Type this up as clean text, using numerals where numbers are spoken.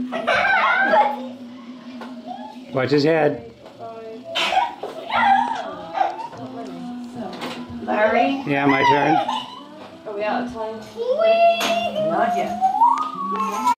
Watch his head. Larry? Yeah, my turn. Are we out of time? Not yet.